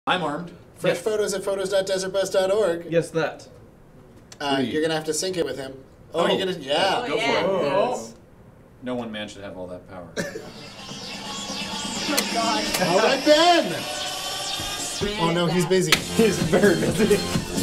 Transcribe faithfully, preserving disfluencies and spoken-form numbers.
I'm armed. Fresh Yes. photos at photos dot desert bus dot org. Yes, that. Uh, Three. you're gonna have to sync it with him. Oh, Oh. you're gonna yeah. Oh, Go yeah. for it. Oh. No one man should have all that power. Oh, God. All right, Ben. Oh no, he's busy. He's very busy.